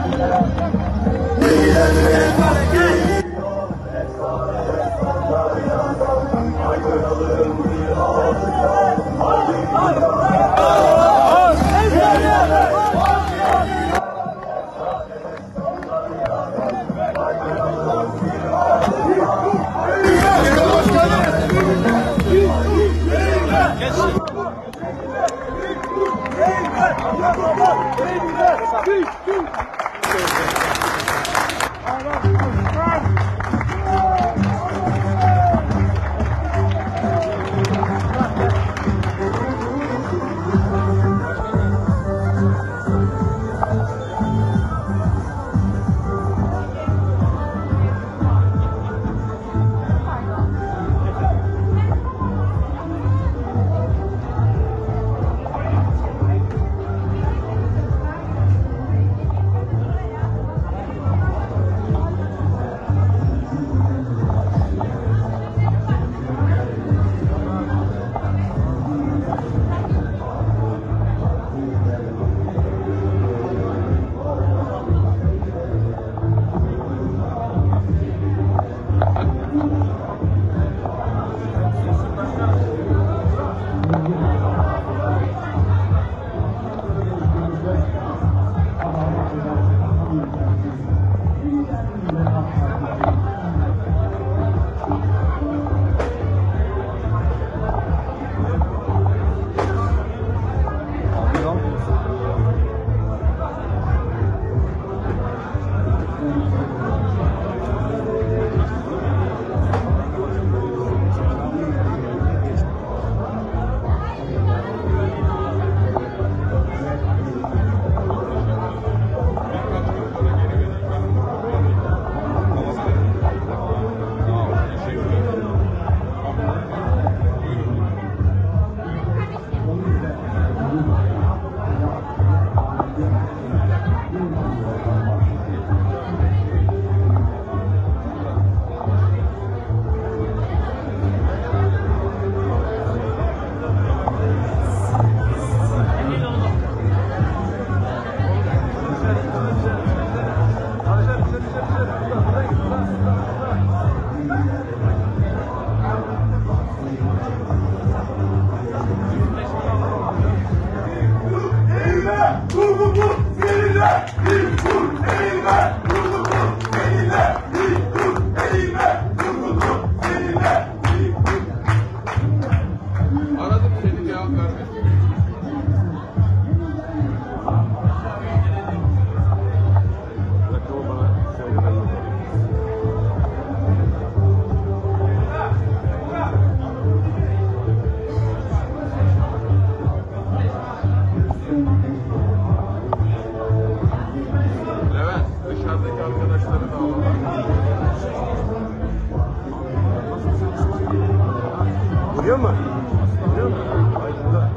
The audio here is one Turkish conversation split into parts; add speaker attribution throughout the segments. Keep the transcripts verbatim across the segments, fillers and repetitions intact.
Speaker 1: Görüyor musun? Görüyor musun? Ay burada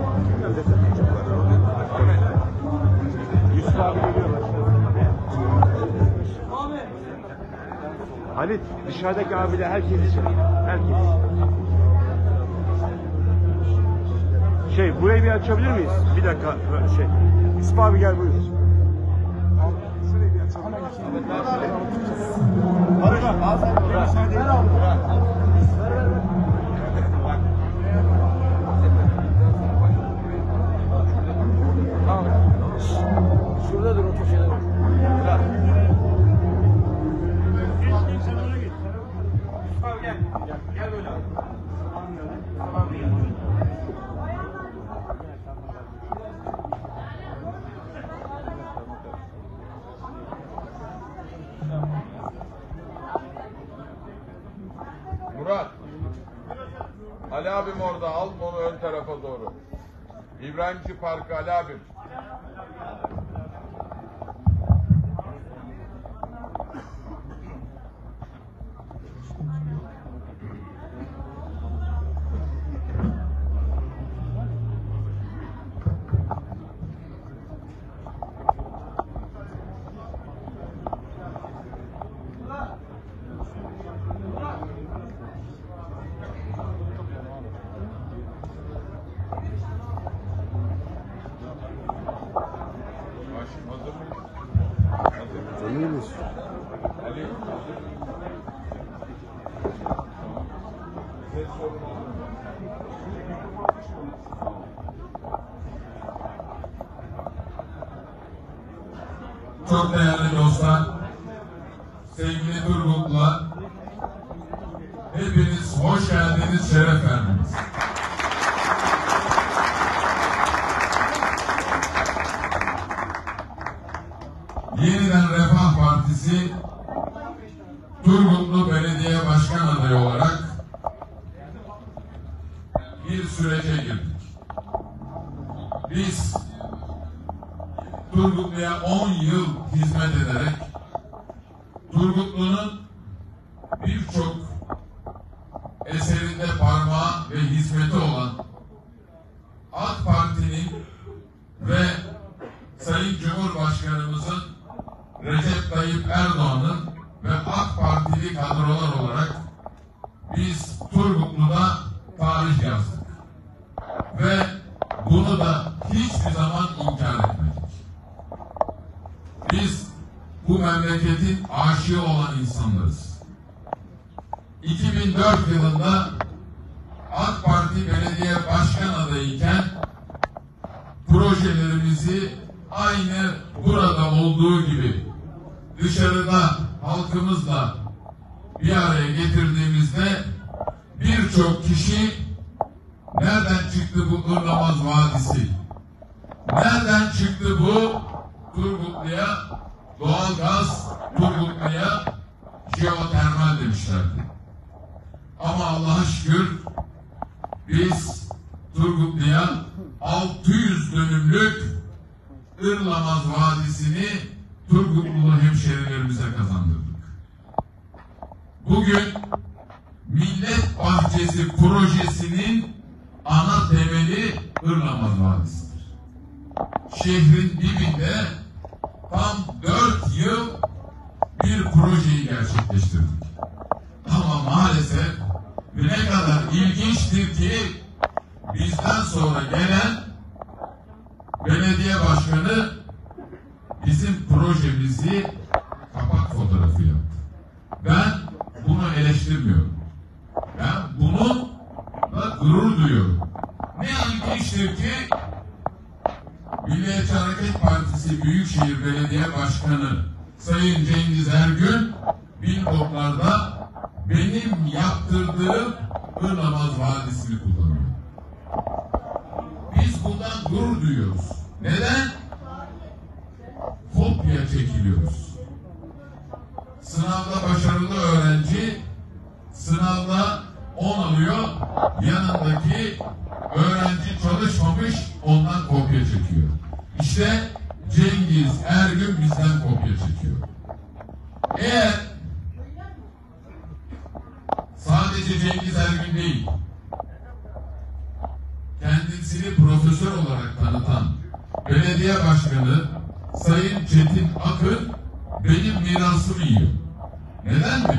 Speaker 1: şeyden. Yusuf abi görüyorlar. Halit dışarıdaki abiler herkes için. Herkes. Şey burayı bir açabilir miyiz? Bir dakika şey. Yusuf abi gel buyur. Şurayı bir açalım. Barış al sen bir müsaade et.
Speaker 2: Şurada dur otur şeyler. Bırak.
Speaker 1: Geç geç sen oraya git.
Speaker 2: Abi gel. Gel, gel böyle abi. Tamam gel.
Speaker 3: Murat. Ali abim orada, al onu ön tarafa doğru. İbrahimci Parkı Ali abim.
Speaker 1: Tanıyoruz.
Speaker 3: Ali. Ses sorun olur mu?
Speaker 4: Çok değerli dostlar, sevgili Turgutlular, hepiniz hoş geldiniz, şeref verdiniz. Yeniden Refah Partisi Turgutlu Belediye Başkan adayı olarak bir sürece girdik. Biz Turgutlu'ya on yıl hizmet ederek Turgutlu'nun birçok eserinde parmağı ve hizmeti olan AK Parti'nin ve Sayın Cumhurbaşkanımızın Recep Tayyip Erdoğan'ın ve AK Partili kadrolar olarak biz Turgutlu'da tarih yazdık. Ve bunu da hiçbir zaman inkar etmedik. Biz bu memleketin aşığı olan insanlarız. iki bin dört yılında AK Parti Belediye Başkan adayıyken projelerimizi aynı burada olduğu gibi dışarıda halkımızla bir araya getirdiğimizde birçok kişi nereden çıktı bu Irlamaz Vadisi? Nereden çıktı bu Turgutlu'ya doğalgaz, Turgutlu'ya jeotermal demişlerdi. Ama Allah'a şükür biz Turgutlu'ya altı yüz dönümlük Irlamaz Vadisi'ni Turgutlu hemşerilerimize kazandırdık. Bugün Millet Bahçesi projesinin ana temeli Irlamaz Vadisi'dir. Şehrin dibinde tam dört yıl bir projeyi gerçekleştirdik. Ama maalesef ne kadar ilginçtir ki bizden sonra gelen belediye başkanı bizim projemizi kapak fotoğrafı yaptı. Ben bunu eleştirmiyorum. Ben bununla gurur duyuyorum. Ne ilginçtir ki Milliyetçi Hareket Partisi Büyükşehir Belediye Başkanı Sayın Cengiz Ergün billboardlarda benim yaptırdığım Irlamaz Vadisi'ni kullanıyor. Biz bundan gurur duyuyoruz. Neden? Kopya çekiliyoruz. Sınavda başarılı öğrenci sınavda on alıyor, yanındaki öğrenci çalışmamış, ondan kopya çekiyor. İşte Cengiz Ergün bizden kopya çekiyor. Eğer sadece Cengiz Ergün değil, kendisini profesör olarak tanıtan belediye başkanı Sayın Çetin Akın benim mirasımı yiyor. Neden mi?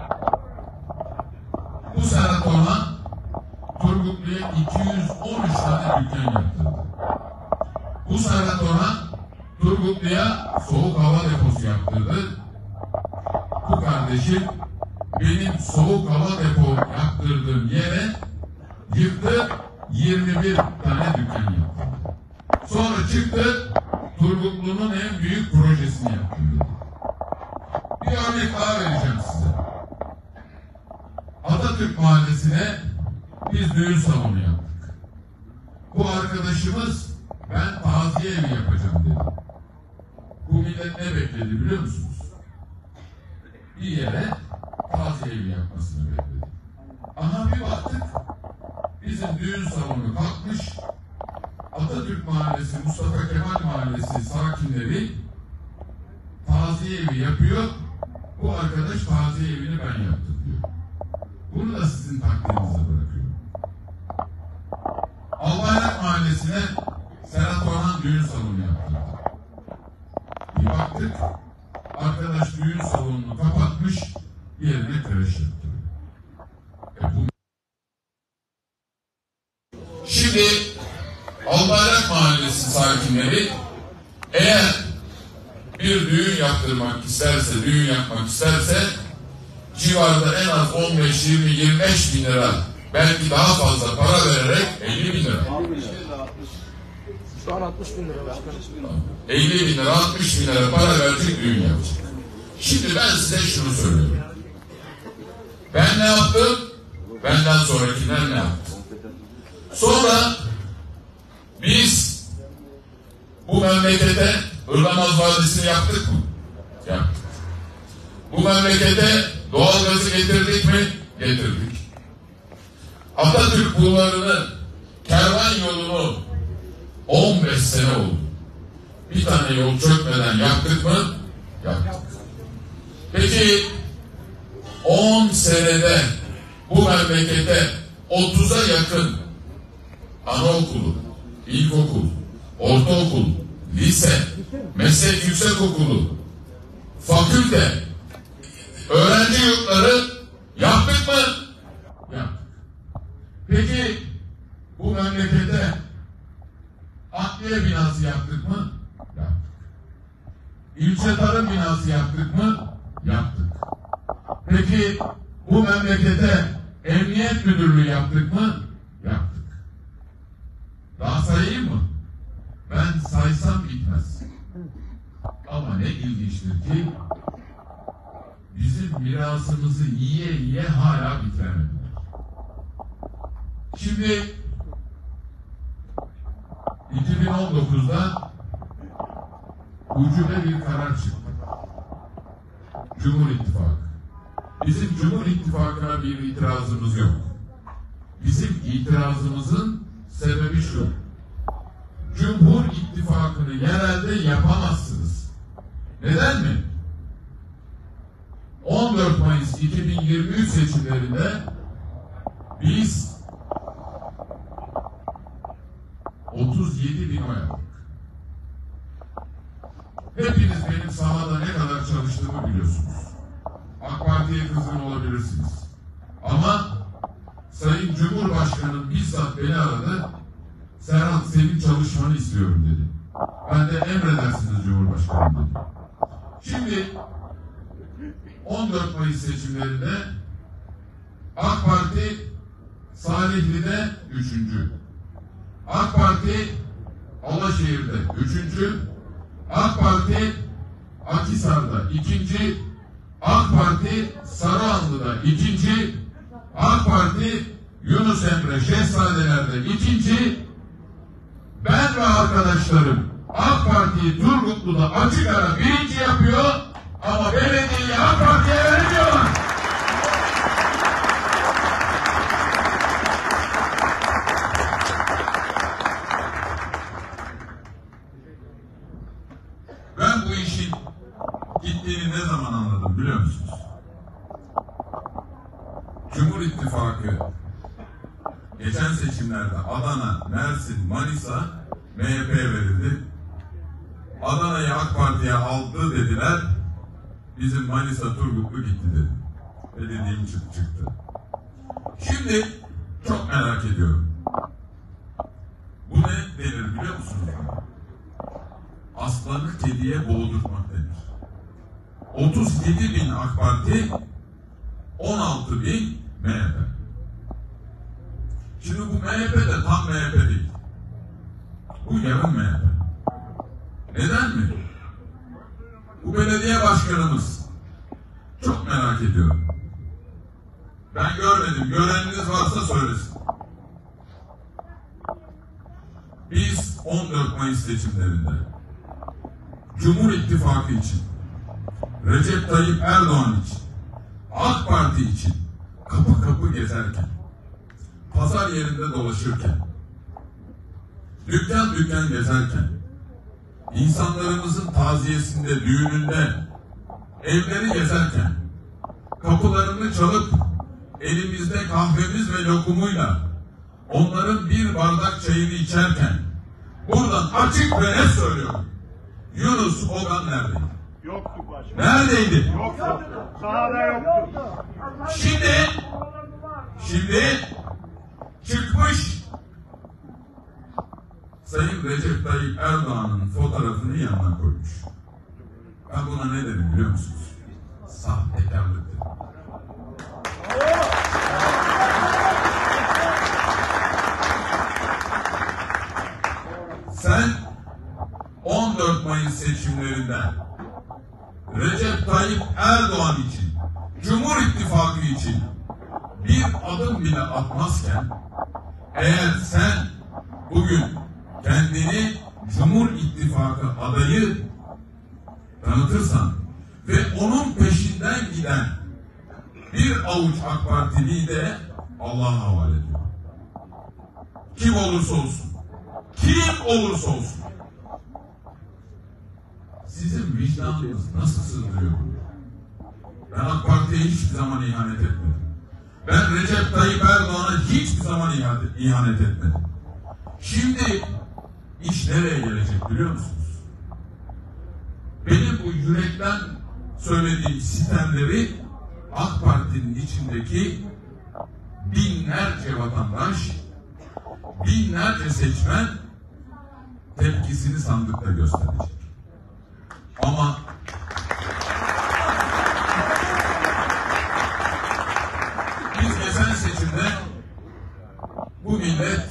Speaker 4: Bu Serhat Orhan Turgutlu'ya iki yüz on üç tane dükkan yaptırdı. Bu Serhat Orhan Turgutlu'ya soğuk hava deposu yaptırdı. Bu kardeşim benim soğuk hava depo yaptırdığım yere yıktı, yirmi bir tane dükkan yaptı. Sonra çıktı, Turgutlu'nun en büyük projesini yaptım dedi. Bir örnek daha vereceğim size. Atatürk Mahallesi'ne biz düğün salonu yaptık. Bu arkadaşımız ben taziye evi yapacağım dedi. Bu millet ne bekledi biliyor musunuz? Bir yere taziye evi yapmasını bekledi. Aha bir baktık, bizim düğün salonu kalkmış, Atatürk Mahallesi, Mustafa Kemal Mahallesi sakinleri taziye evi yapıyor. Bu arkadaş taziye evini ben yaptım diyor. Bunu da sizin takdirinize bırakıyorum. Albayrak Mahallesi'ne Serhat Orhan düğün salonu yaptırdı. Bir baktık, arkadaş düğün salonunu kapatmış, yerine kreş yaptırıyor. E bu... Şimdi Albayrak Mahallesi sakinleri eğer bir bir düğün yaptırmak isterse, düğün yapmak isterse civarda en az on beş, yirmi, yirmi beş bin lira, belki daha fazla para vererek elli bin lira.
Speaker 2: Şu an altmış bin lira başkanım.
Speaker 4: elli bin lira, altmış bin lira para verecek, düğün yapacak. Şimdi ben size şunu söylüyorum. Ben ne yaptım? Benden sonrakiler ne yaptı? Sonra biz bu memlekete Irlamaz Vadisi'ni yaptık mı? Yaptık. Bu memlekete doğalgazı getirdik mi? Getirdik. Atatürk bulvarını, kervan yolunu on beş sene oldu. Bir tane yol çökmeden yaptık mı? Yaptık. Peki on senede bu memlekete otuza yakın anaokulu, ilkokul, ortaokul, lise, meslek yüksekokulu, fakülte, öğrenci yurtları yaptık mı? Yaptık. Peki bu memlekete adliye binası yaptık mı? Yaptık. İlçe tarım binası yaptık mı? Yaptık. Peki bu memlekete emniyet müdürlüğü yaptık mı? Yaptık. Daha sayayım mı? Ben saysam bitmez. Ama ne ilginçtir ki bizim mirasımızı yiye yiye hala bitiremediler. Şimdi iki bin on dokuzda ucube bir karar çıktı. Cumhur İttifakı. Bizim Cumhur İttifakı'na bir itirazımız yok. Bizim itirazımızın sebebi şu. Cumhur İttifakı'nı yerelde yapamazsınız. Neden mi? on dört Mayıs iki bin yirmi üç seçimlerinde biz otuz yedi bin oy aldık. Hepiniz benim sahada ne kadar çalıştığımı biliyorsunuz. AK Parti'ye kızgın olabilirsiniz. Ama Sayın Cumhurbaşkanı'nın bizzat beni aradı. Serhat, senin çalışmanı istiyorum dedi. Ben de emredersiniz Cumhurbaşkanım dedim. Şimdi on dört Mayıs seçimlerinde AK Parti Salihli'de üçüncü. AK Parti Alaşehir'de üçüncü. AK Parti Akhisar'da ikinci. AK Parti Sarıhanlı'da ikinci. AK Parti Yunus Emre Şehzadeler'de ikinci. Ben ve arkadaşlarım AK Parti'yi Turgutlu'da açık ara birinci yapıyor ama belediyeyi AK Parti'ye vermiyorlar. Ben bu işin gittiğini ne zaman anladım biliyor musunuz? Cumhur İttifakı geçen seçimlerde Adana, Mersin, Manisa M H P'ye verildi. Adana'yı AK Parti'ye aldı dediler. Bizim Manisa Turgutlu gitti dedi. Ve dediğim çıktı çıktı. Şimdi çok merak ediyorum. Bu ne denir biliyor musunuz? Aslanı kediye boğdurtmak denir. otuz yedi bin AK Parti, on altı bin M H P. Şimdi bu M H P de tam M H P değil. Bu yarım M H P. Neden mi? Bu belediye başkanımız, çok merak ediyorum. Ben görmedim. Göreniniz varsa söylesin. Biz on dört Mayıs seçimlerinde Cumhur İttifakı için, Recep Tayyip Erdoğan için, AK Parti için kapı kapı gezerken, pazar yerinde dolaşırken, dükkan dükkan gezerken, insanlarımızın taziyesinde, düğününde, evleri gezerken, kapılarını çalıp elimizde kahvemiz ve lokumuyla onların bir bardak çayını içerken, buradan açık ve net söylüyorum, Yunus Ogan neredeydi?
Speaker 1: Yoktu başkanım.
Speaker 4: Neredeydi?
Speaker 1: Yoktu. Sahada yoktu.
Speaker 4: Şimdi, şimdi çıkmış Sayın Recep Tayyip Erdoğan'ın fotoğrafını yanına koymuş. Ben buna ne dedim biliyor musunuz? Sahtekarlık dedim. Sen on dört Mayıs seçimlerinde Recep Tayyip Erdoğan için, Cumhur İttifakı için bir adım bile atmazken, eğer sen bugün kendini Cumhur İttifakı adayı tanıtırsan ve onun peşinden giden bir avuç AK Partiliyi de Allah'a havale ediyor. Kim olursa olsun, kim olursa olsun. Sizin vicdanınız nasıl sığdırıyor? Ben AK Parti'ye hiçbir zaman ihanet etmedim. Ben Recep Tayyip Erdoğan'a hiçbir zaman ihanet, ihanet etmedim. Şimdi iş nereye gelecek biliyor musunuz? Benim bu yürekten söylediğim sistemleri AK Parti'nin içindeki binlerce vatandaş, binlerce seçmen tepkisini sandıkta gösterecek. Ama biz geçen seçimde bu millet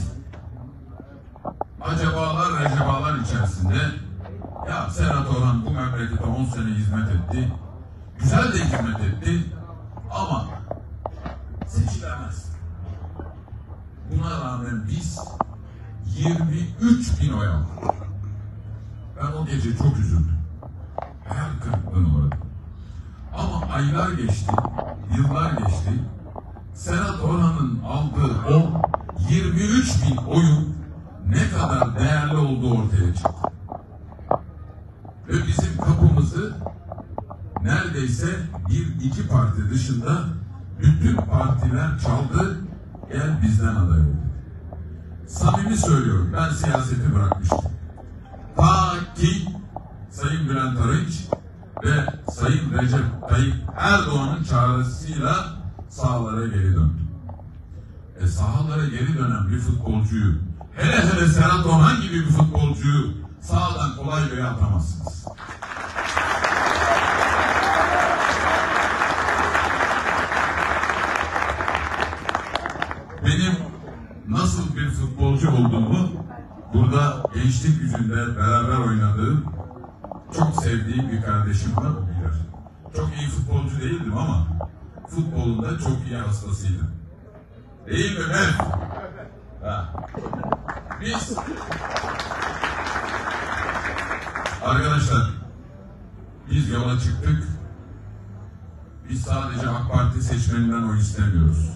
Speaker 4: acabalar recabalar içerisinde ya Serhat Orhan bu memlekete on sene hizmet etti, güzel de hizmet etti ama seçilemez. Buna rağmen biz yirmi üç bin oy aldık. Ben o gece çok üzüldüm. Hayal kırıklığına uğradım. Ama aylar geçti, yıllar geçti. Serhat Orhan'ın aldığı o yirmi üç bin oyun ne kadar değerli olduğu ortaya çıktı. Ve bizim kapımızı neredeyse bir iki parti dışında bütün partiler çaldı, gel bizden aday ol. Samimi söylüyorum, ben siyaseti bırakmıştım. Ta ki Sayın Bülent Arınç ve Sayın Recep Tayyip Erdoğan'ın çağrısıyla sahalara geri döndüm. E sahalara geri dönen bir futbolcuyu, hele hele Serhat Orhan gibi bir futbolcuyu sahadan kolay göğe atamazsınız. Benim nasıl bir futbolcu olduğumu burada gençlik yüzünde beraber oynadığım, çok sevdiğim bir kardeşim var, o bilir. Çok iyi futbolcu değildim ama futbolunda çok iyi hastasıydım. Değil mi Mef? Ha. Biz arkadaşlar biz yola çıktık. Biz sadece AK Parti seçmeninden oy istemiyoruz.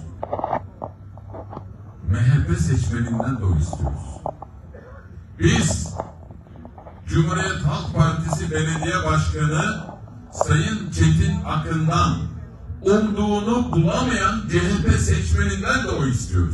Speaker 4: M H P seçmeninden de oy istiyoruz. Biz Cumhuriyet Halk Partisi Belediye Başkanı Sayın Çetin Akın'dan umduğunu bulamayan C H P seçmeninden de oy istiyoruz.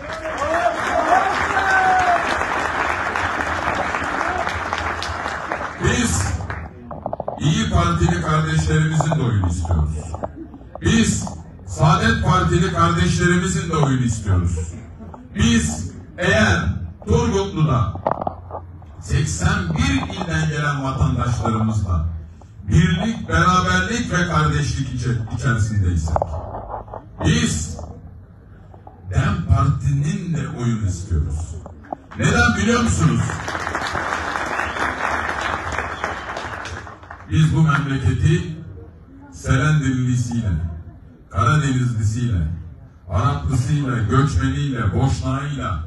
Speaker 4: Biz İyi Partili kardeşlerimizin de oyunu istiyoruz. Biz Saadet Partili kardeşlerimizin de oyunu istiyoruz. Biz eğer Turgutlu'da seksen bir ilden gelen vatandaşlarımızla birlik, beraberlik ve kardeşlik içerisindeyiz. Biz DEM Parti'nin de oyunu istiyoruz. Neden biliyor musunuz? Biz bu memleketi Selendirlisiyle, Karadenizlisiyle, Araplısıyla, göçmeniyle, Boşnağıyla,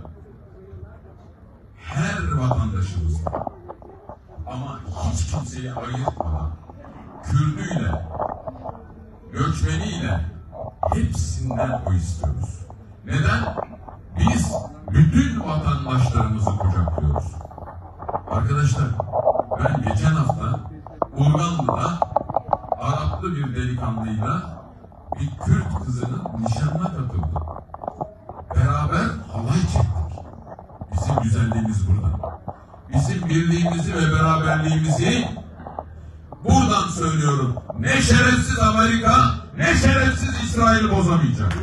Speaker 4: her vatandaşımızla ama hiç kimseyi ayırtmadan Kürdüyle, göçmeniyle hepsinden oy istiyoruz. Neden? Biz bütün vatandaşlarımızı kucaklıyoruz. Arkadaşlar, ben geçen hafta Urganlı'da Araplı bir delikanlıyla bir Kürt kızının nişanına katıldım. Beraber halay çektik. Bizim güzelliğimiz burada. Bizim birliğimizi ve beraberliğimizi buradan söylüyorum. Ne şerefsiz Amerika, ne şerefsiz İsrail bozamayacak.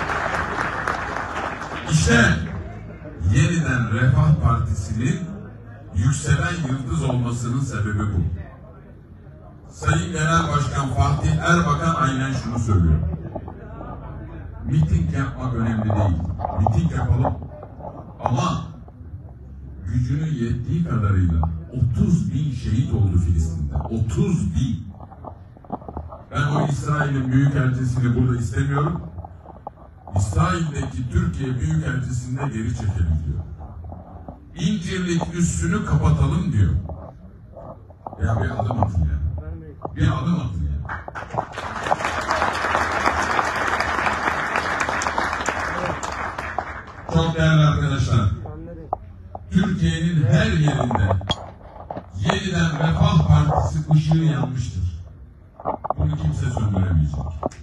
Speaker 4: İşte yeniden Refah Partisi'nin yükselen yıldız olmasının sebebi bu. Sayın Genel Başkan Fatih Erbakan aynen şunu söylüyor. Miting yapmak önemli değil. Miting yapalım. Ama gücünün yettiği kadarıyla otuz bin şehit oldu Filistin'de. otuz bin. Ben o İsrail'in büyükelçisini burada istemiyorum. İsrail'deki Türkiye büyükelçisini de geri çekelim diyor. İncirlik üssünü kapatalım diyor. Ya bir adım atın ya. Bir adım atın ya. Çok değerli arkadaşlar. Türkiye'nin her yerinde yeniden Refah Partisi ışığı yanmıştır. Bunu kimse söndüremeyecek.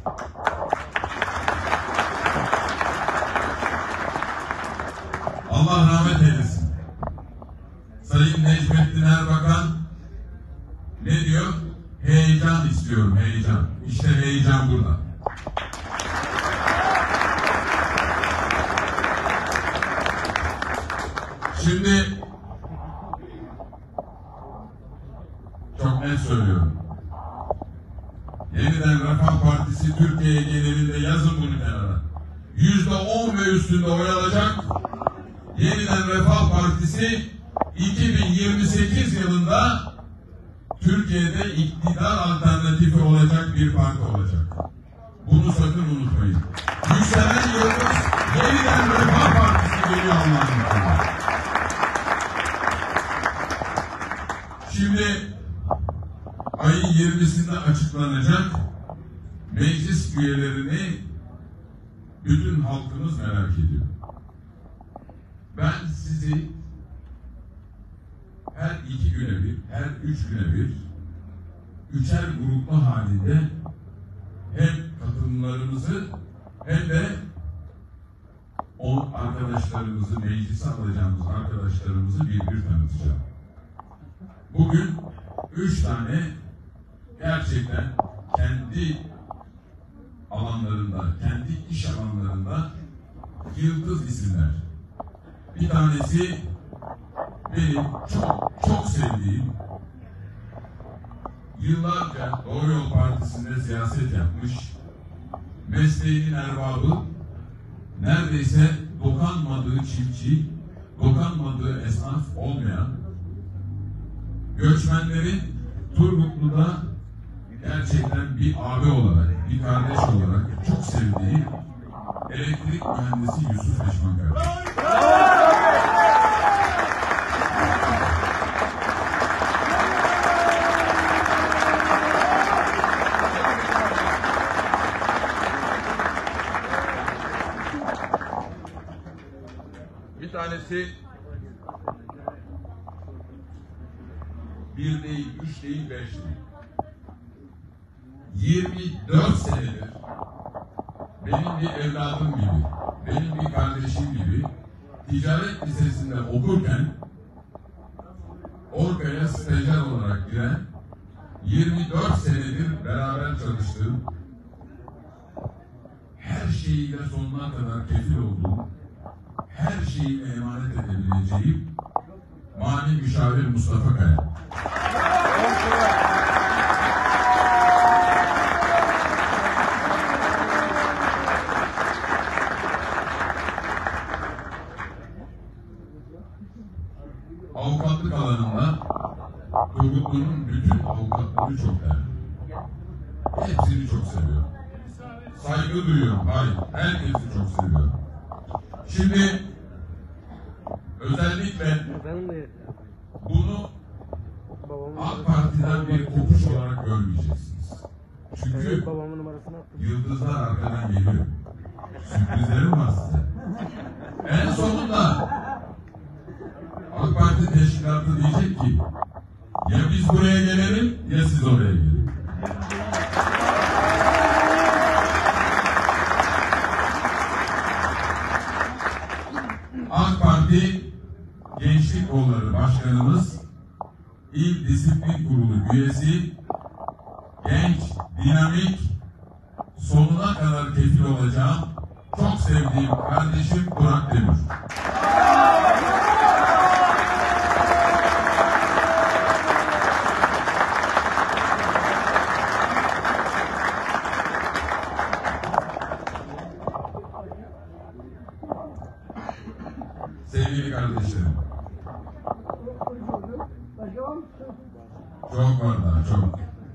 Speaker 4: Allah rahmet eylesin. Sayın Necmettin Erbakan ne diyor? Heyecan istiyorum, heyecan. İşte heyecan burada. Şimdi çok net söylüyorum. Yeniden Refah Partisi Türkiye genelinde yazın bunu kenara. Yüzde on ve üstünde oy alacak. Yeniden Refah Partisi iki bin yirmi sekiz yılında Türkiye'de iktidar alternatifi olacak bir parti olacak. Bunu sakın unutmayın. Yükselen yıldız yeniden Refah Partisi geliyor Allah'ın. Şimdi ayın yirmisinde açıklanacak meclis üyelerini bütün halkımız merak ediyor. Ben sizi her iki güne bir, her üç güne bir, üçer gruplu halinde hem katılımlarımızı hem de o arkadaşlarımızı, meclise alacağımız arkadaşlarımızı bir bir tanıtacağım. Bugün üç tane gerçekten kendi alanlarında, kendi iş alanlarında yıldız isimler. Bir tanesi benim çok çok sevdiğim, yıllarca Doğru Yol Partisi'nde siyaset yapmış, mesleğinin erbabı, neredeyse dokanmadığı çiftçi, dokanmadığı esnaf olmayan, göçmenlerin Turgutlu'da gerçekten bir abi olarak, bir kardeş olarak çok sevdiği elektrik mühendisi Yusuf Eşman kardeşim.
Speaker 3: Bir tanesi bir değil, üç değil, beş değil. yirmi dört senedir benim bir evladım gibi, benim bir kardeşim gibi ticaret lisesinde okurken Orka'ya stajyer olarak giren, yirmi dört senedir beraber çalıştığım, her şeyiyle sonuna kadar kefil olduğum, her şeyi emanet edebileceğim mali müşavir Mustafa Kaya. Avukatlık alanında Turgutlu'nun bütün avukatları çok değerli. Hepsini çok seviyorum. Saygı duyuyorum. Hayır, herkesi çok seviyorum. Şimdi özellikle bunu AK Parti'den bir kopuş olarak görmeyeceksiniz. Çünkü yıldızlar arkadan geliyor. Sürprizlerim var size. En sonunda AK Parti teşkilatı diyecek ki ya biz buraya gelelim ya siz oraya gelin. AK Parti Gençlik Kolları Başkanımız, İl Disiplin Kurulu üyesi, genç, dinamik, sonuna kadar kefil olacağım çok sevdiğim kardeşim Burak Demir.
Speaker 4: Çok var daha, çok.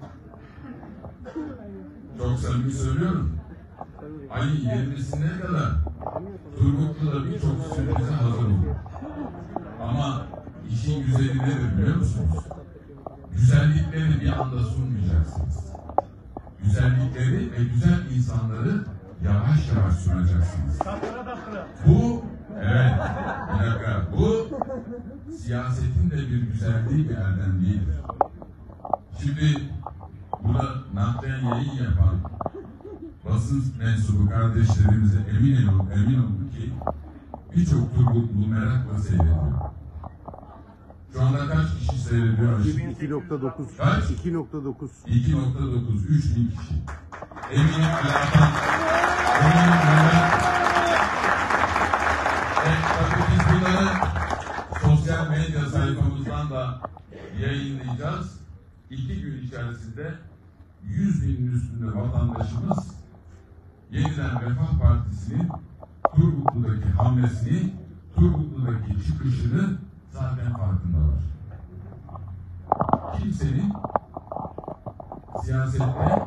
Speaker 4: Çok samimi söylüyorum. Ayın yirmisine kadar Turgutlu'da birçok sürprize hazır olun. Ama işin güzeli nedir biliyor musunuz? Güzellikleri bir anda sunmayacaksınız. Güzellikleri ve güzel insanları yavaş yavaş sunacaksınız. Bu, evet, bir dakika, bu siyasetin de bir güzelliği bir erdem değildir. Şimdi burada naklen yayın yapan basın mensubu kardeşlerimize emin olun, emin olun ki birçok Turgutlu merakla seyrediyor. Şu anda kaç kişi seyrediyor?
Speaker 1: iki nokta dokuz.
Speaker 4: Kaç?
Speaker 1: iki nokta dokuz.
Speaker 4: iki nokta dokuz, üç bin kişi. Eminim alakadan, eminim merak. E, tabii biz bunları sosyal medya sayfamızdan da yayınlayacağız. İki gün içerisinde yüz binin üstünde vatandaşımız Yeniden Refah Partisi'nin Turgutlu'daki hamlesini, Turgutlu'daki çıkışını zaten farkındalar. Kimsenin siyasette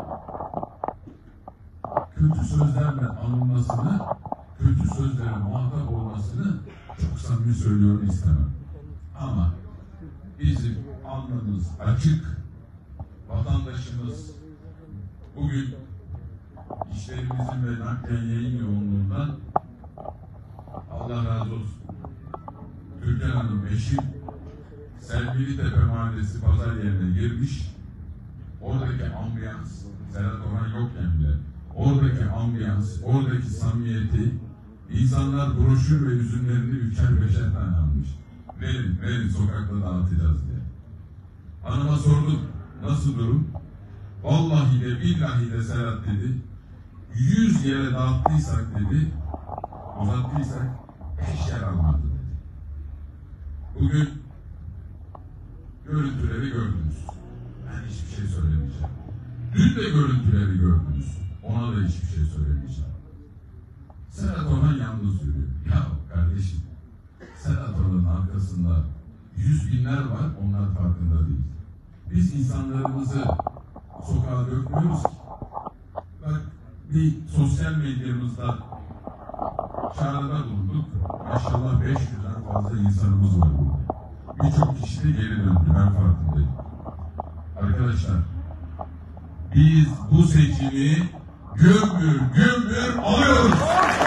Speaker 4: kötü sözlerle anılmasını, kötü sözlere muhatap olmasını çok samimi söylüyorum istemem. Ama bizim alnımız açık, vatandaşımız bugün işlerimizin ve naklen yayın yoğunluğundan Allah razı olsun. Türkan Hanım eşim Selvilitepe Mahallesi pazar yerine girmiş. Oradaki ambiyans, Serhat Orhan yokken bile, oradaki ambiyans, oradaki samimiyeti, insanlar broşür ve üzümlerini üçer beşer tane almış. Verin, verin sokakta dağıtacağız diye. Hanıma sordum, nasıl durum? Vallahi de billahi de Serhat dedi, yüz yere dağıttıysak dedi, uzattıysak beş yer almadı dedi. Bugün görüntüleri gördünüz. Ben hiçbir şey söylemeyeceğim. Dün de görüntüleri gördünüz. Ona da hiçbir şey söylemeyeceğim. Serhat Orhan yalnız yürüyor. Ya kardeşim, Serhat Orhan'ın arkasında yüz binler var, onlar farkında değil. Biz insanlarımızı sokağa dökmüyoruz ki. Bak, bir sosyal medyamızda çağrıda bulunduk. Maşallah beş yüzden fazla insanımız var burada. Birçok kişi de geri döndü, ben farkındayım. Arkadaşlar, biz bu seçimi gümbür gümbür alıyoruz.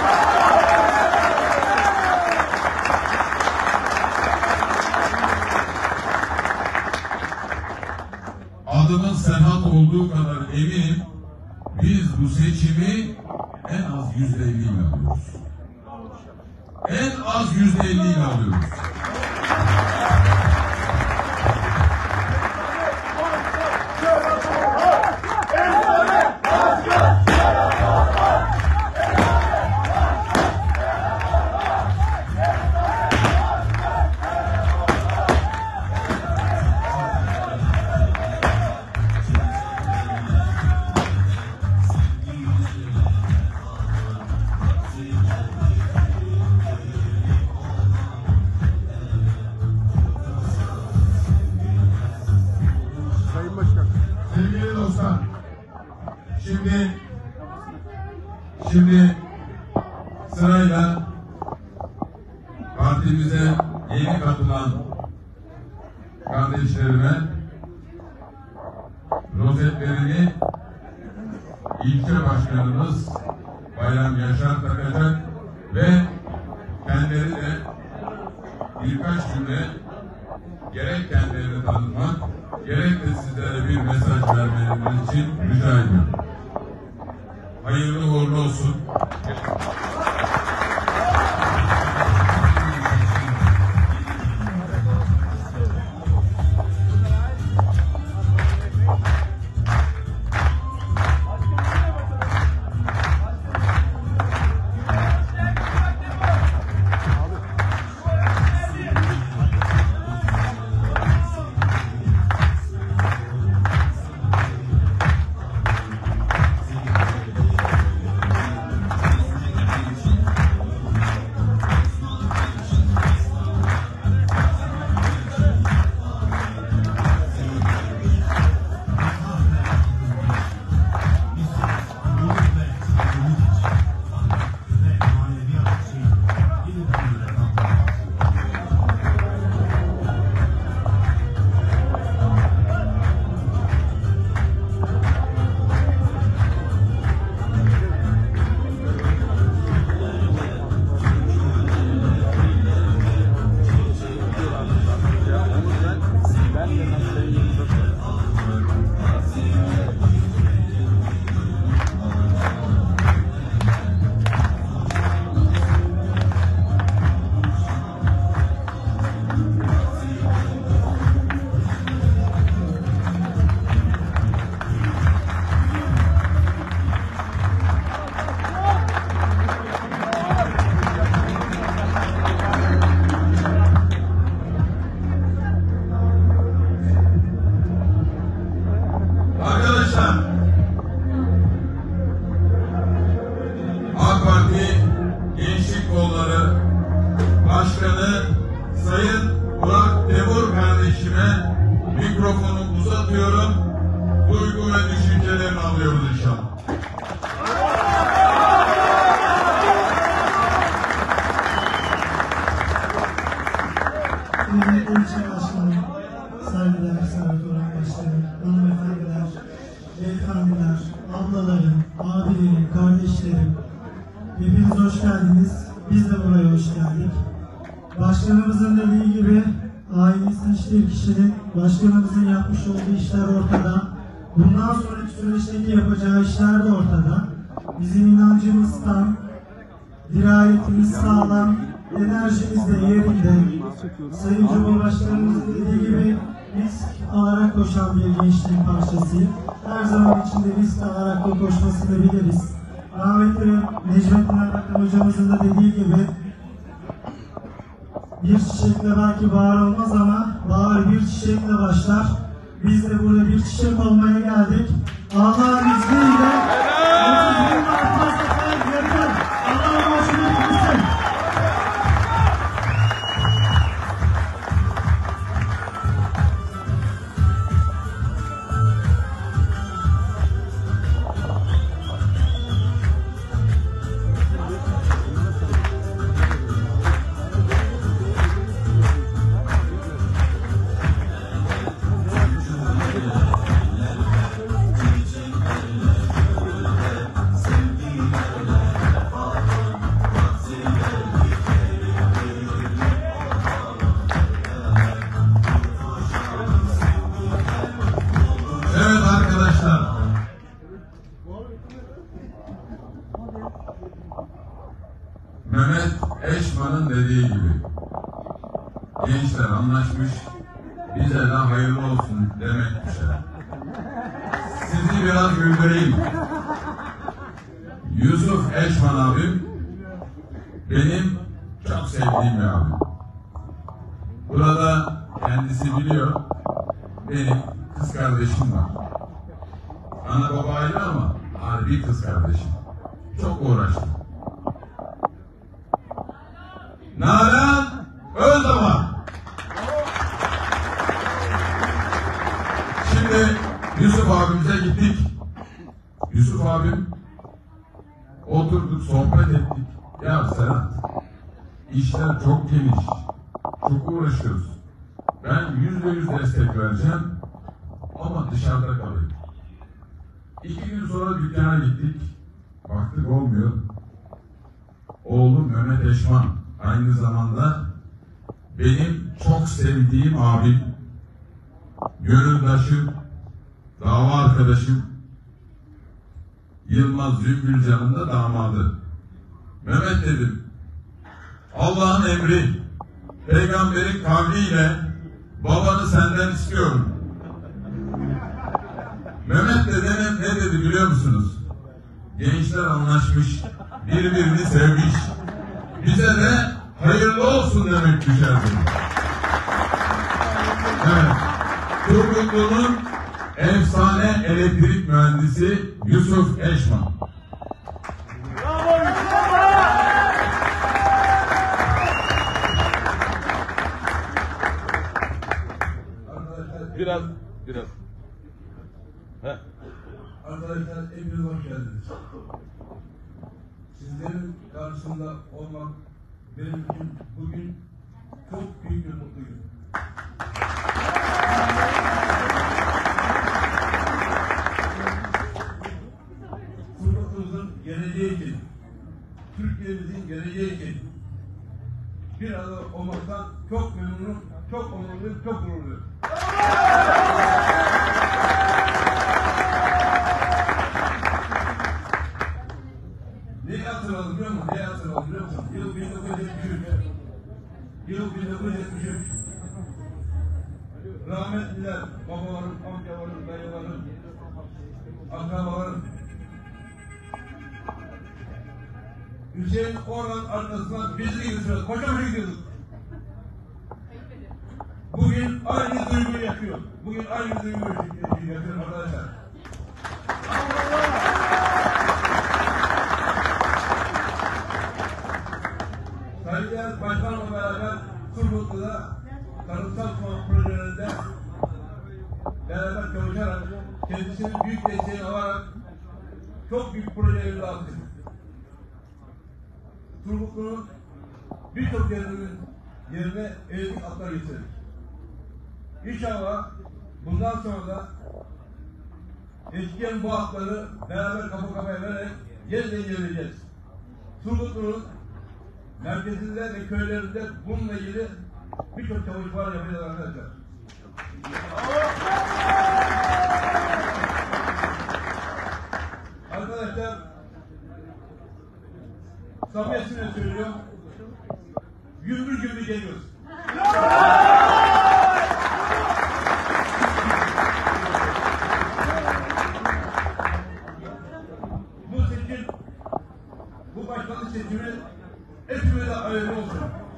Speaker 4: Adımın Serhat olduğu kadar eminim, biz bu seçimi en az yüzde elli ile alıyoruz. En az yüzde elli ile alıyoruz.
Speaker 1: Sayın Başkan.
Speaker 4: Sevgili dostlar, şimdi şimdi sırayla partimize yeni katılan kardeşlerime rozetlerini ilçe başkanımız Bayram Yaşar takacak ve kendileri de birkaç cümle gerek kendilerini tanıtmak, gerek de sizlere bir mesaj vermeleriniz için rica ediyorum. Hayırlı uğurlu olsun. kardeşime mikrofonu uzatıyorum. Duygu ve düşüncelerini alıyoruz inşallah.
Speaker 5: Kıymetli ilçe başkanım, saygıdeğer Serhat Orhan Başkanım, hanımefendiler, beyefendiler, ablalarım, abilerim, kardeşlerim, hepiniz hoş geldiniz. Biz de buraya hoş geldik. Başkanımızın dediği gibi ailesi hiçbir kişinin başkanımızın yapmış olduğu işler ortada. Bundan sonraki süreçteki yapacağı işler de ortada. Bizim inancımız tam, dirayetimiz sağlam, enerjimiz de yerinde. Sayın Cumhurbaşkanımızın dediği gibi risk alarak koşan bir gençliğin parçasıyım. Her zaman içinde risk alarak da koşmasını biliriz. Rahmetli Necmettin Erbakan hocamızın da dediği gibi bir çiçekle belki bahar olmaz ama bahar bir çiçekle başlar. Biz de burada bir çiçek olmaya geldik. Allah'ın izniyle otuz bin altına sefer yakın. Allah'ın hoşuna gitsin.
Speaker 4: Evet arkadaşlar. Mehmet Eşman'ın dediği gibi gençler anlaşmış, bize de hayırlı olsun demek düşer. Sizi biraz güldüreyim. Yusuf Eşman abim benim çok sevdiğim bir abim. Burada kendisi biliyor, benim kız kardeşim var. Ana baba ayrı ama harbi kız kardeşim. Çok uğraştım. Nalan Özdamar. Şimdi Yusuf abimize gittik. Yusuf abim oturduk, sohbet ettik. Ya Serhat, işler çok geniş. Çok uğraşıyoruz. Ben yüzde yüz destek vereceğim ama dışarıda kalayım. İki gün sonra dükkana gittik. Baktık olmuyor. Oğlum Mehmet Eşman aynı zamanda benim çok sevdiğim abim, gönüldaşım, dava arkadaşım, Yılmaz Zümbülcan'ın da damadı. Mehmet dedim, Allah'ın emri, peygamberin kavliyle babanı senden istiyorum. Mehmet dedem ne dedi biliyor musunuz? Gençler anlaşmış, birbirini sevmiş. Bize de hayırlı olsun demek düşer dedi. Evet. Turgutlu'nun efsane elektrik mühendisi Yusuf Eşman.
Speaker 3: Biraz, biraz. Heh.
Speaker 6: Arkadaşlar hepiniz hoş geldiniz. Sizlerin karşısında olmak benim için bugün çok büyük bir mutluyum. Turgutlu'muzun geleceği için, Türkiye'mizin geleceği için bir arada olmaktan çok memnunum, çok onurluyum, çok gururluyum. Neyi hatırladım biliyor musun? Neyi hatırladım biliyor musun? Yıl bin dokuz yüz yetmiş üç. Yıl bin dokuz yüz yetmiş üç. Rahmetliler, babalarım, amcalarım, dayılarım, akrabalarım. Hüseyin oradan arkasından bizi gidiyoruz. Koşa koşa gidiyorduk. Bugün aynı duyguyu yapıyor. Bugün aynı duyguyu yapıyor arkadaşlar. Saygıdeğer Başkanımla beraber Turgutlu'da tarımsal projelerinde beraber çalışarak, kendisinin büyük desteğini alarak çok büyük projeleri dağıttık. Turgutlu'nun birçok yerinin yerine elektrik hatları getirdik. İnşallah bundan sonra da eskiyen bu hatları beraber kapı kafaya vererek yeniden yenileceğiz. Turgutlu'nun merkezinde ve köylerinde bununla ilgili birçok çalışmalar yapacağız arkadaşlar. Arkadaşlar, samimiyetine söylüyorum, gümbür gümbür geliyoruz. Bu seçim, bu başkanlık seçimi hepimize hayırlı olsun.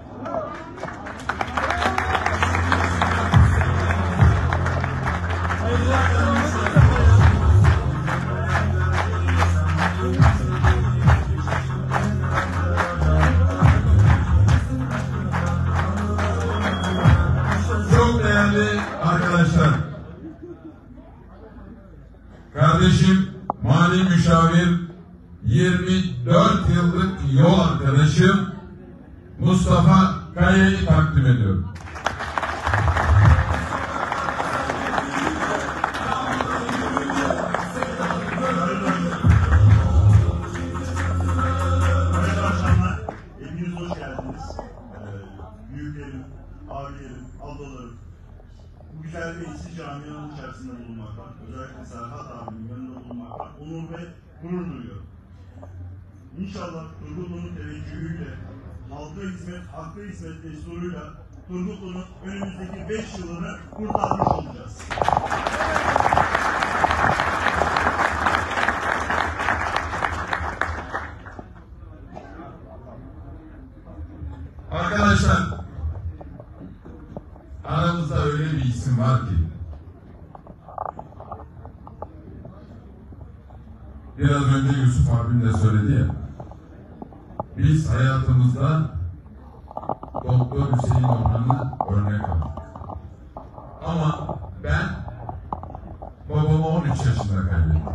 Speaker 4: Çok değerli arkadaşlar, kardeşim mali müşavir, yirmi dört yıllık yol arkadaşım Mustafa Kaya'yı takdim ediyorum.
Speaker 7: Hayırlı akşamlar. Hepiniz hoş geldiniz. Ee, büyüklerim, abilerim, ablalarım. Bu güzel ve eski camianın içerisinde bulunmaktan, özellikle Serhat abinin yanında bulunmaktan onur ve gurur duyuyorum. İnşallah Turgutlu'nun teveccühüyle, halka hizmet, hakka hizmet desturuyla Turgutlu'nun önümüzdeki beş yılını kurtarmış olacağız.
Speaker 4: Arkadaşlar, aramızda öyle bir isim var ki, biraz önce Yusuf abim de söyledi ya, biz hayatımızda Doktor Hüseyin Orhan'ı örnek aldık. Ama ben babamı on üç yaşında kaybettim.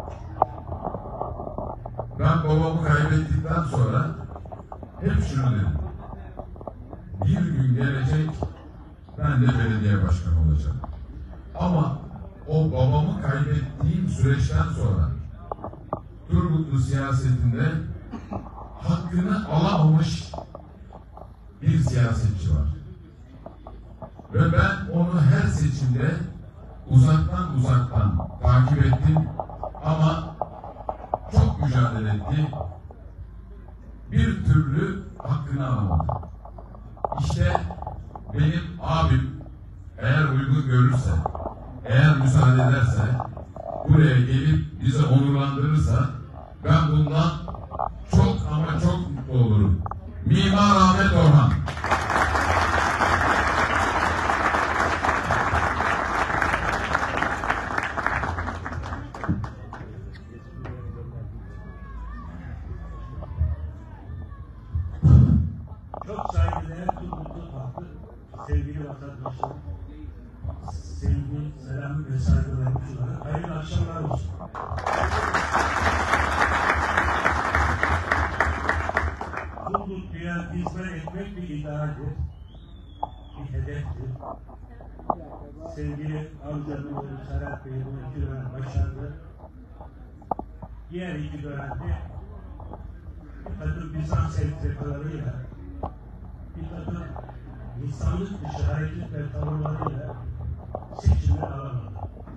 Speaker 4: Ben babamı kaybettikten sonra hep şunu dedim: bir gün gelecek, ben de belediye başkanı olacağım. Ama o babamı kaybettiğim süreçten sonra Turgutlu siyasetinde hakkını alamamış bir siyasetçi var. Ve ben onu her seçimde uzaktan uzaktan takip ettim ama çok mücadele etti. Bir türlü hakkını alamadı. İşte benim abim eğer uygun görürse, eğer müsaade ederse, buraya gelip bizi onurlandırırsa ben bundan çok ama çok mutlu olurum. Mimar Ahmet Orhan.
Speaker 8: Çok saygıdeğer Turgutlu halkı, sevgili vatandaşlarım, sevgi, selam ve saygılarımı sunarak hayırlı akşamlar olsun. Turgutlu'ya hizmet etmek bir idealdir, bir hedeftir. Sevgili amcamın Serhat Bey bunu iki dönem başardı. Diğer iki dönemde bir takım Bizans entrikalarıyla, bir takım insanlık dışı hareket ve tavırlarıyla seçimler alamadı.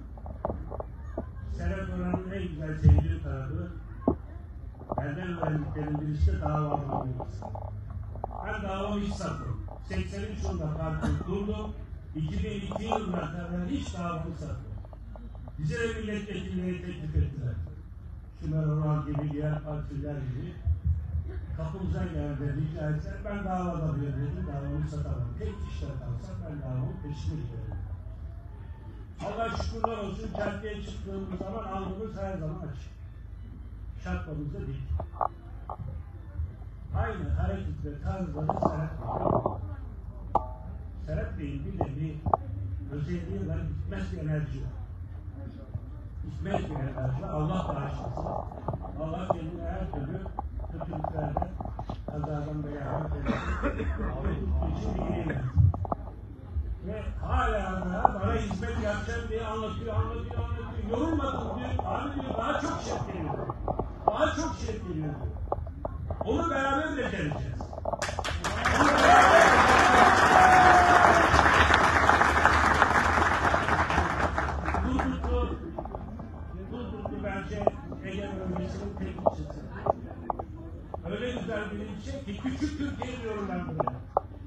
Speaker 8: Serhat Orhan'ın en güzel sevdiği tarafı, benden öğrendiklerim birisi de dava olması. Ben davamı hiç satmıyorum. seksen üç yılında parti kurdu, iki bin iki yılına kadar hiç davamı satmıyorum. Bize de milletvekilleri teklif ettiler. Şunlar Orhan gibi, diğer partiler gibi. Kapımıza geldi, rica ettiler. Ben davada bir dedim, davamı satamam. Tek kişiler kalsam ben davamı peşine giderim. Allah şükürler olsun, caddeye çıktığımız zaman alnımız her zaman açık. Şartlarımız da değil. Aynı hareket ve tarzları Serhat Bey'in. Serhat Bey'in bir de bir özelliği var, bitmez bir enerji var. İsmet Bey'e karşı Allah bağışlasın. Allah kendine her türlü kötülüklerden, kazadan veya haberlerden tuttuğu için iyiliği versin. Ve hala da bana hizmet yapacağım diye anlatıyor, anlatıyor, anlatıyor. Yorulmadım diyor, abi diyor, daha çok şef geliyor. Daha çok şef geliyor. Onu beraber becereceğiz. Onu beraber Bu tuttu, bu tuttu bence Ege bölgesinin tek ilçesi. Öyle güzel bir ilçe ki küçük Türkiye diyorum ben buraya.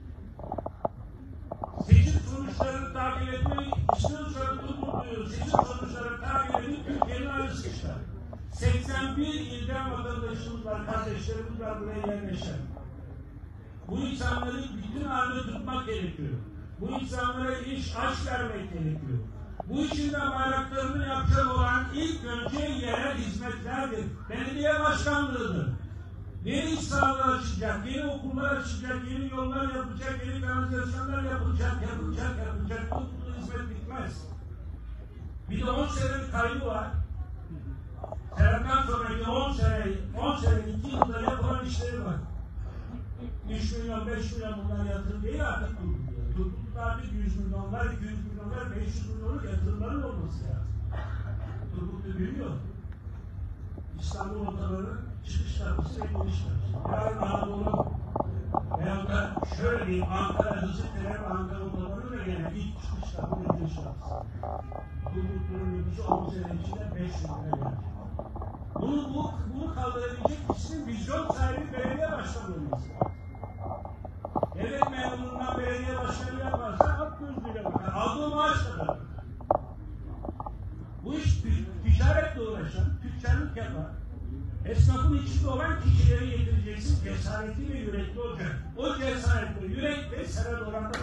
Speaker 8: Seçim sonuçlarını takip etmeyi istiyorsanız tutmuyor. Seçim sonuçlarını takip edip Türkiye'nin arası çıkar. seksen bir ilden vatandaşımız var, kardeşlerimiz var buraya yerleşen. Bu insanları bütün halde tutmak gerekiyor. Bu insanlara iş, aş vermek gerekiyor. Bu işin de bayraklarını yapacak olan ilk önce yerel hizmetlerdir. Belediye başkanlığıdır. Yeni iş sahaları açacak, yeni okullar açacak, yeni yollar yapılacak, yeni kanalizasyonlar yapılacak, yapılacak, yapılacak. Bu, bu hizmet bitmez. Bir de on senenin kaybı var. Serap'tan sonraki on sene, on sene, iki yılda yapılan işleri var. üç milyon, beş milyon bunlar yatırım değil artık tutuldu. Tutuldu artık yüz milyonlar, iki yüz milyonlar, beş yüz milyonluk yatırımların olması lazım. Tutuldu büyüyor. İstanbul otoları çıkış kapısı ve giriş kapısı. Yarın Anadolu veyahut da şöyle diyeyim, Ankara hızlı tren Ankara otoları da gene ilk çıkış kapı ve giriş kapısı. Tutulduğun nüfusu on sene içinde beş yüz lira gelecek. Bunu, bu, bunu kaldırabilecek kişinin vizyon sahibi belediye başkanı olması lazım. Devlet memurundan belediye başkanı yaparsa alt gözüyle bakar. Aldığı maaş kadar. Bu iş ticaretle uğraşan, tüccarlık yapan, esnafın içinde olan kişileri getireceksin. Cesareti ve yürekli olacak. O cesaret ve yürek de Serhat Orhan'da.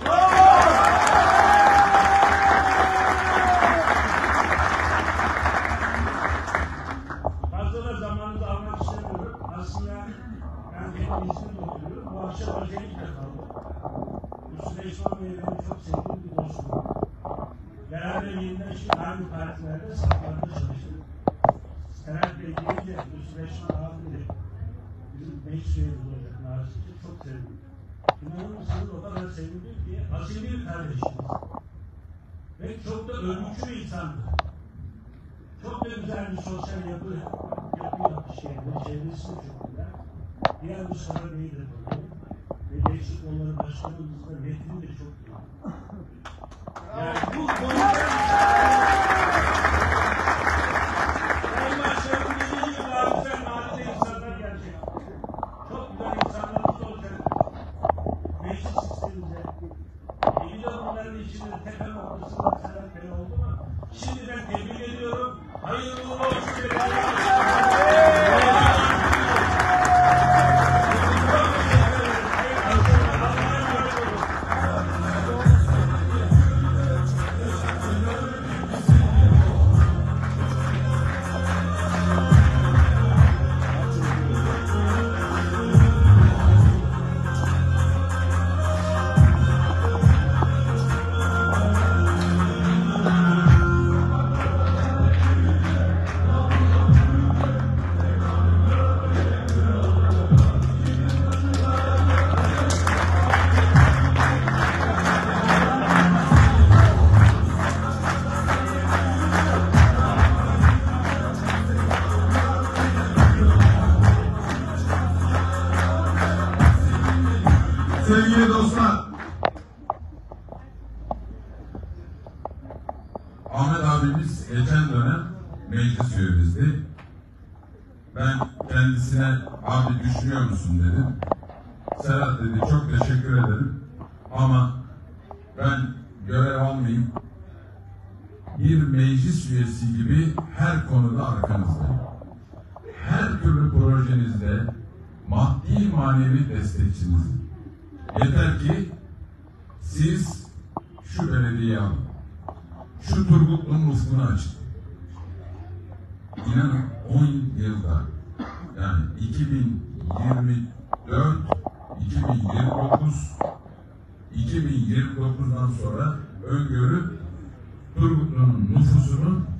Speaker 8: Fazla da zamanınızı almak istemiyorum. Aslında ben benim İzmir'de oturuyorum. Bu akşam özellikle kaldım. Üstüne İslam Bey'e benim çok sevdiğim bir dostum. Beraber yeniden şimdi aynı partilerde saflarda çalıştık. Serhat Bey deyince Üstüne İslam abi de bizim meclis üyemiz olacak Narsıcı. Çok sevdim. İnanır mısınız o kadar sevindim ki asil bir kardeşimiz. Ve çok da ölümcül bir insandı. Çok da güzel bir sosyal yapı yapıyor şehirde. Çevresi de çok güzel. Diğer Mustafa Bey'i de böyle. Ve Gençlik Kolları Başkanımız da Metin de çok iyi. Yani bu konuda Sayın Başkanım dediği gibi daha güzel nadide insanlar gelecek. Çok güzel insanlarımız olacak. Meclis sistemimize. İyi de bunların içinde tepe noktası var. Serhat Bey oldu mu? Şimdiden tebrik ediyorum. Hayırlı uğurlu olsun.
Speaker 4: Sevgili dostlar, Ahmet abimiz geçen dönem meclis üyemizdi. Ben kendisine abi düşünüyor musun dedim. Serhat dedi çok teşekkür ederim ama ben görev almayayım. Bir meclis üyesi gibi her konuda arkanızdayım. Her türlü projenizde maddi manevi destekçinizim. Yeter ki siz şu belediyeyi alın. Şu Turgutlu'nun ufkunu açın. İnanın on yılda yani iki bin yirmi dört iki bin yirmi dokuz iki bin yirmi dokuzdan sonra öngörü Turgutlu'nun nüfusunun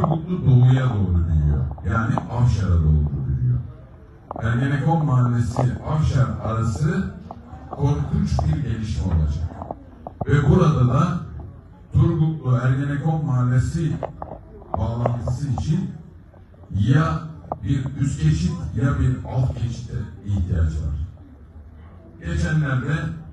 Speaker 3: Turgutlu doğuya doğru büyüyor. Yani Avşar'a doğru büyüyor. Ergenekon Mahallesi Avşar arası korkunç bir gelişme olacak. Ve burada da Turgutlu Ergenekon Mahallesi bağlantısı için ya bir üst geçit ya bir alt geçite ihtiyaç var. Geçenlerde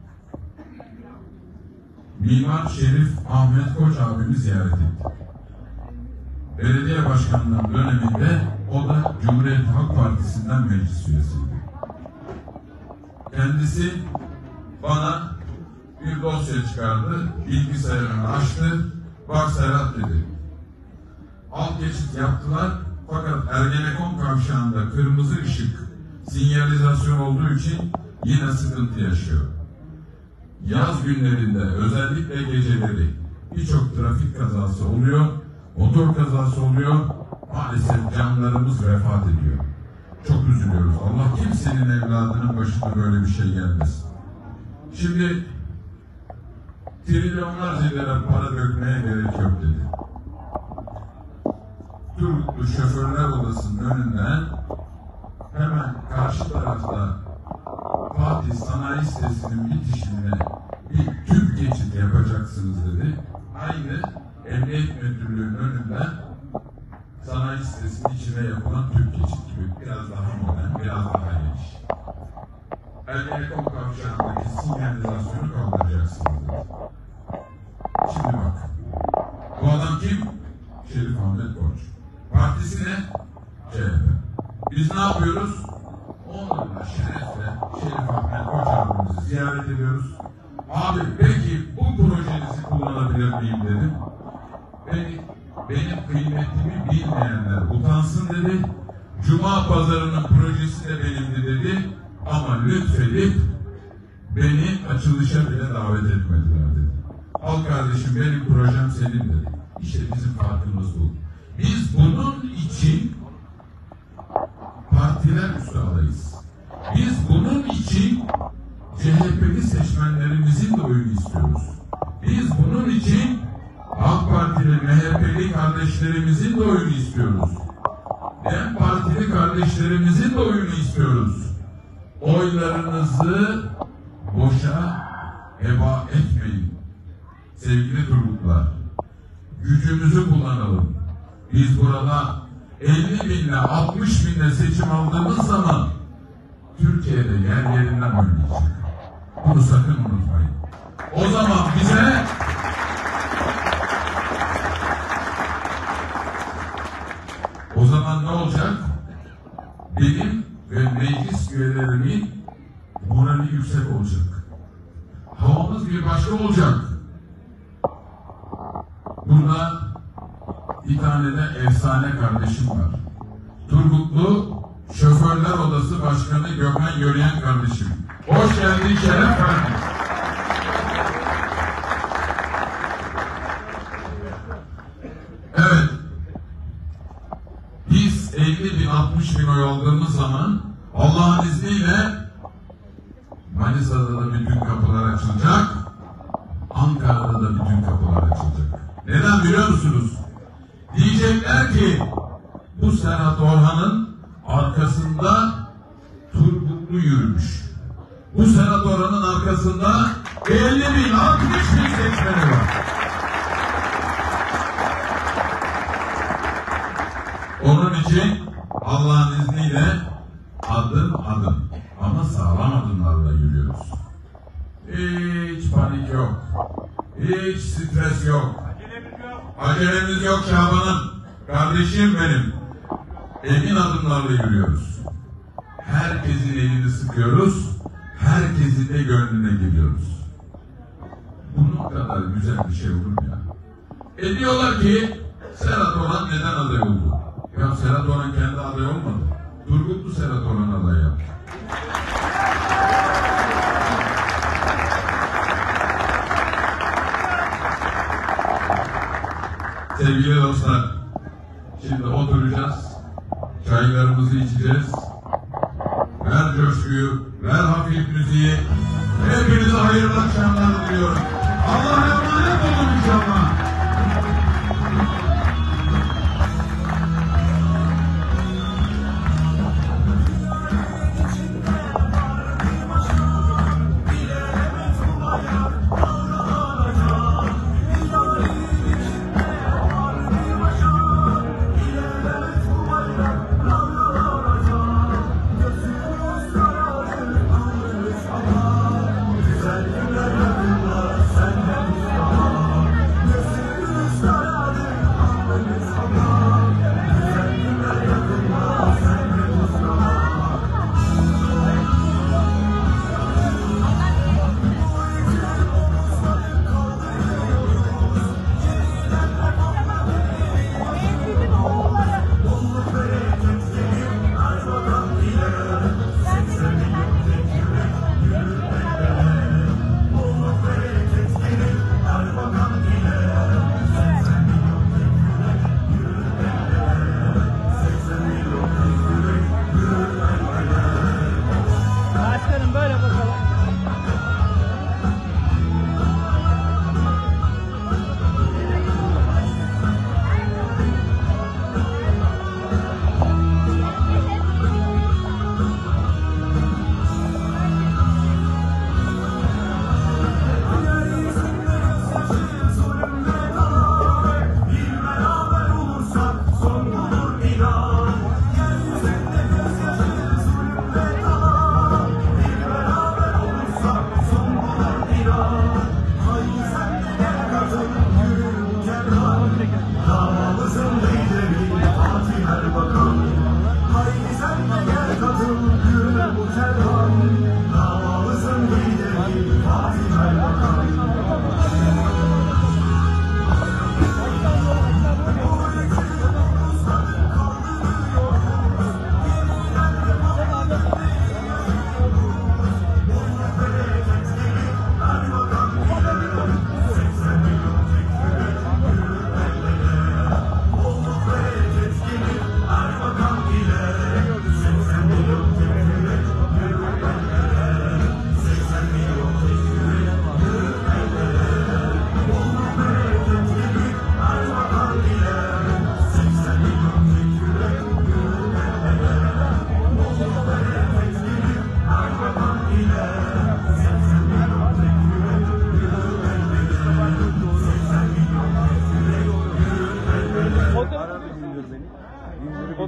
Speaker 3: Mimar Şerif Ahmet Koç abimi ziyaret ettik. Belediye başkanlığının döneminde o da Cumhuriyet Halk Partisi'nden meclis üyesiydi. Kendisi bana bir dosya çıkardı, bilgisayarını açtı, bak Serhat dedi. Alt geçit yaptılar fakat Ergenekon kavşağında kırmızı ışık sinyalizasyon olduğu için yine sıkıntı yaşıyor. Yaz günlerinde özellikle geceleri birçok trafik kazası oluyor, motor kazası oluyor, maalesef canlarımız vefat ediyor. Çok üzülüyoruz. Allah kimsenin evladının başına böyle bir şey gelmesin. Şimdi trilyonlarca lira para dökmeye gerek yok dedi. Turgutlu Şoförler Odası'nın önünden hemen karşı tarafta Fatih Sanayi Sitesi'nin bitişinde bir tüp geçit yapacaksınız dedi. Aynı Emniyet Müdürlüğü'nün önünden sanayi sitesinin içine yapılan tüp geçit gibi biraz daha modern, biraz daha geniş. Ergenekon kavşağındaki sinyalizasyonu kaldıracaksınız dedi. Şimdi bak, bu adam kim? Şerif Ahmet Koç. Partisi ne? C H P. Biz ne yapıyoruz? Onunla şerefle Şerif Ahmet Koç abimizi ziyaret ediyoruz. Abi peki bu projenizi kullanabilir miyim dedim. Beni, benim kıymetimi bilmeyenler utansın dedi. Cuma pazarının projesi de benimdi dedi. Ama lütfedip beni açılışa bile davet etmediler dedi. Al kardeşim benim projem senin dedi. İşte bizim farkımız bu. Biz bunun için partiler üstü alayız. Biz bunun için C H P'li seçmenlerimizin de oyunu istiyoruz. Biz bunun için AK Partili, M H P'li kardeşlerimizin de oyunu istiyoruz. DEM Partili kardeşlerimizin de oyunu istiyoruz. Oylarınızı boşa heba etmeyin. Sevgili Turgutlular, gücümüzü kullanalım. Biz burada elli binle altmış binle seçim aldığımız zaman Türkiye'de yer yerinden oynayacak. Bunu sakın unutmayın. O zaman bize o zaman ne olacak? Benim ve meclis üyelerimin morali yüksek olacak. Havamız bir başka olacak. Burada bir tane de efsane kardeşim var. Turgutlu Şoförler Odası Başkanı Gökhan Yöreyen kardeşim. Hoş geldin, şeref verdin. Evet. Biz elli bin altmış bin oy aldığımız zaman Allah'ın izniyle Manisa'da da bütün kapılar açılacak. Ankara'da da bütün kapılar açılacak. Neden biliyor musunuz? Diyecekler ki bu Serhat Orhan'ın arkasında Turgutlu yürümüş. Bu Serhat Orhan'ın arkasında elli bin, altmış bin seçmeni var. Onun için Allah'ın izniyle adım adım ama sağlam adımlarla yürüyoruz. Hiç panik yok. Hiç stres yok. Acelemiz yok Şaban'ım. Kardeşim benim. Emin adımlarla yürüyoruz. Herkesin elini sıkıyoruz. Herkesin de gönlüne giriyoruz. Bunun kadar güzel bir şey olur mu ya? E diyorlar ki Serhat Orhan neden aday oldu? Ya Serhat Orhan kendi aday olmadı. Turgutlu Serhat Orhan aday yaptı. Sevgili dostlar, şimdi oturacağız, çaylarımızı içeceğiz. Ver coşkuyu, ver hafif müziği. Hepinize hayırlı akşamlar diliyorum. Allah'a emanet olun inşallah.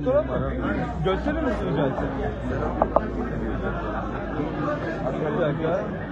Speaker 9: fotoğraf var. Gösterir misin rica etsem? Bir dakika.